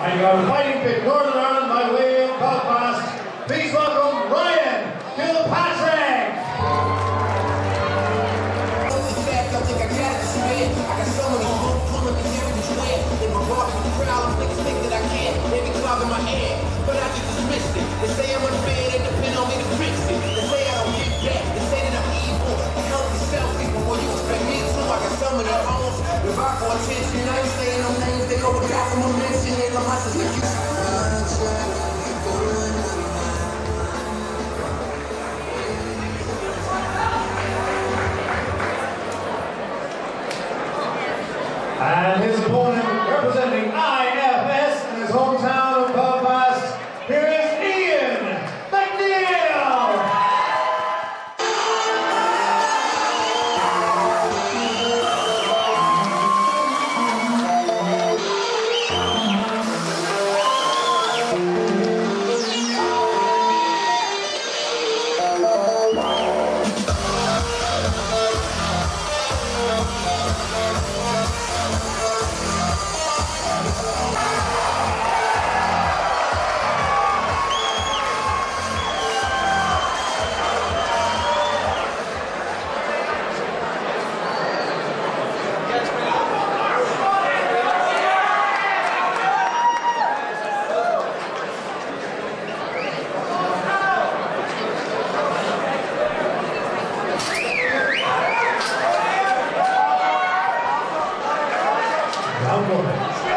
And our fighting fit Northern Ireland by way of Belfast. Please welcome Ryan Kilpatrick. But I just dismissed it. They say I'm unfair, they depend on me to fix it. They say I don't get back, they say that I'm evil. Help yourself, people, when you expect me to. I got so many homes, if I for attention, I ain't saying no names, they go with half of my mention. They love my sister, you. And his opponent, representing IFS in his hometown of Belfast, here is Ian McNeil. Now go ahead.